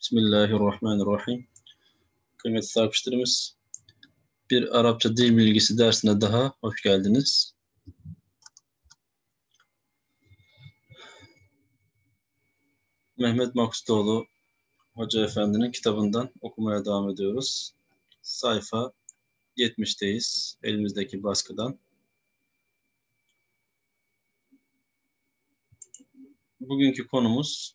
Bismillahirrahmanirrahim. Kıymetli takipçilerimiz, bir Arapça dil bilgisi dersine daha hoş geldiniz. Mehmet Maksutoğlu Hoca Efendi'nin kitabından okumaya devam ediyoruz. Sayfa 70'teyiz elimizdeki baskıdan. Bugünkü konumuz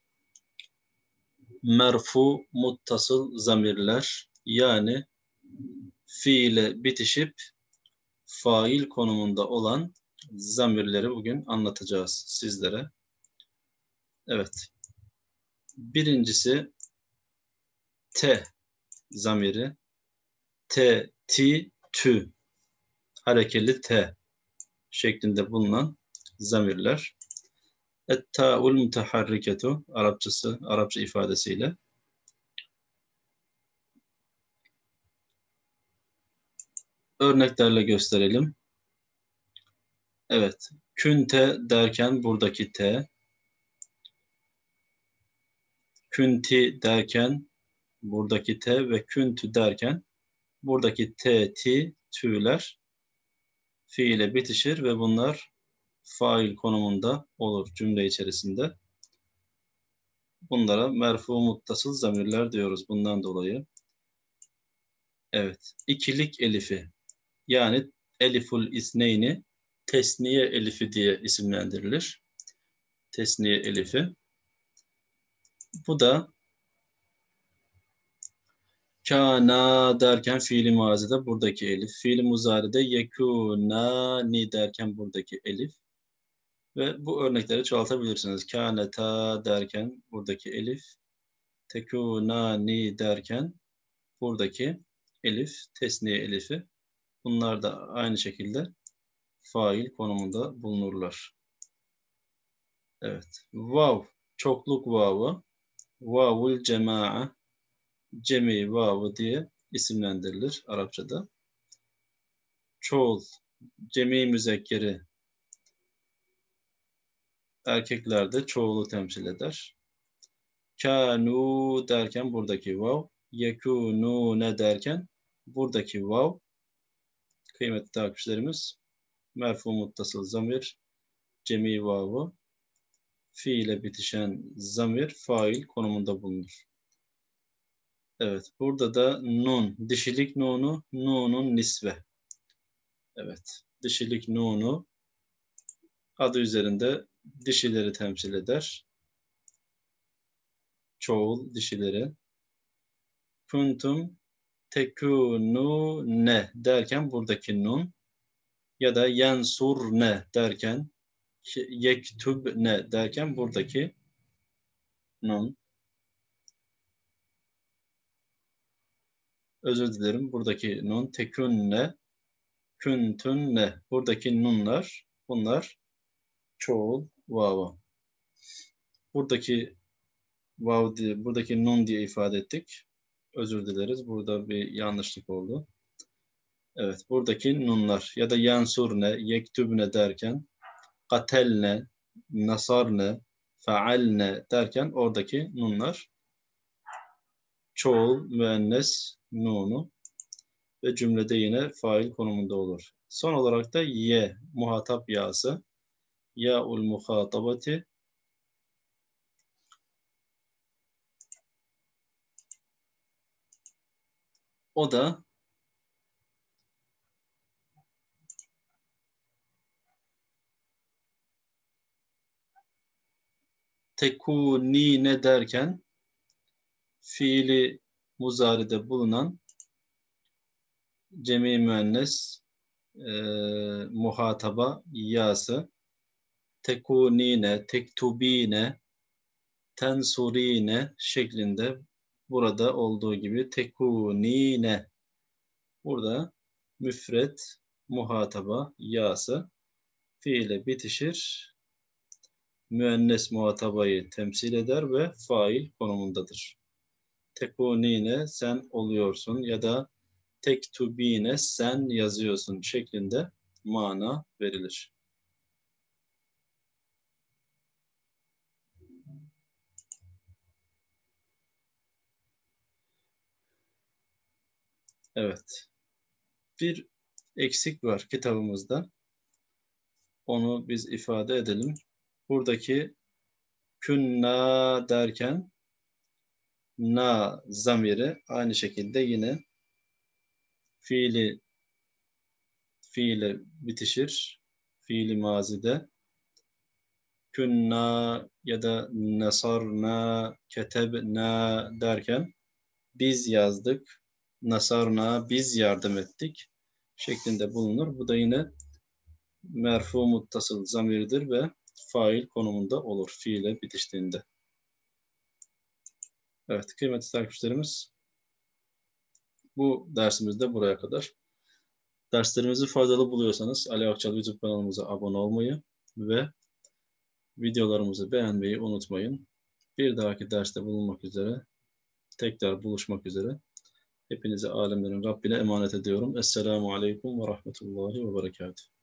merfu muttasıl zamirler, yani fiile bitişip fail konumunda olan zamirleri bugün anlatacağız sizlere. Evet. Birincisi T zamiri. T, ti, tü. Harekeli T şeklinde bulunan zamirler. Et-ta'ul mutaharriketu Arapça ifadesiyle. Örneklerle gösterelim. Evet. Künte derken buradaki T. Künti derken buradaki T ve küntü derken buradaki T, ti, tü'ler fiile bitişir ve bunlar fail konumunda olur cümle içerisinde. Bunlara merfu muttasıl zamirler diyoruz bundan dolayı. Evet. İkilik elifi, yani eliful isneyni tesniye elifi diye isimlendirilir. Tesniye elifi. Bu da kana derken fiili mazide buradaki elif. Fiili muzaride yekunani derken buradaki elif. Ve bu örnekleri çoğaltabilirsiniz. Kâneta derken buradaki elif. Tekunani derken buradaki elif, tesniye elifi. Bunlar da aynı şekilde fail konumunda bulunurlar. Evet. Vav, çokluk vavı. Vavul cema'a, cemi vavı diye isimlendirilir Arapçada. Çoğul, cemi müzekkeri erkeklerde çoğulu temsil eder. Kanu derken buradaki vav, yekunune derken buradaki vav, kıymetli takipçilerimiz, merfu muttasıl zamir, cemi vavı, fiile bitişen zamir fail konumunda bulunur. Evet, burada da nun, dişilik nunu, nunun nisve. Evet, dişilik nunu adı üzerinde dişileri temsil eder. Çoğul dişileri. Kuntum tekunune derken buradaki nun, ya da yensurne derken, yektubne derken buradaki nun. Özür dilerim, buradaki nun tekunne, kuntunne, buradaki nunlar, bunlar çoğul vavı. Buradaki vav diye, buradaki nun diye ifade ettik. Özür dileriz. Burada bir yanlışlık oldu. Evet, buradaki nunlar ya da yansurne, yektubne derken, katelne, nasarne, faalne derken oradaki nunlar çoğul müennes nunu ve cümlede yine fail konumunda olur. Son olarak da ye, muhatap yası, ya'ul muhatabati, o da tekunine derken fiili muzaride bulunan cemi müennes muhataba yası, tekunine, tektubine, tensurine şeklinde burada olduğu gibi tekunine. Burada müfret muhataba yası fiile bitişir. Müennes muhatabayı temsil eder ve fail konumundadır. Tekunine sen oluyorsun ya da tektubine sen yazıyorsun şeklinde mana verilir. Evet. Bir eksik var kitabımızda. Onu biz ifade edelim. Buradaki künna derken na zamiri aynı şekilde yine fiile bitişir. Fiili mazide künna ya da nasarna, ketebna derken biz yazdık, nasarna biz yardım ettik şeklinde bulunur. Bu da yine merfu muttasıl zamirdir ve fail konumunda olur fiile bitiştiğinde. Evet kıymetli takipçilerimiz, bu dersimiz de buraya kadar. Derslerimizi faydalı buluyorsanız Ali Akçal YouTube kanalımıza abone olmayı ve videolarımızı beğenmeyi unutmayın. Bir dahaki derste bulunmak üzere, tekrar buluşmak üzere. Hepinizi alemlerin Rabbine emanet ediyorum. Esselamu Aleyküm ve Rahmetullahi ve Berekatuhu.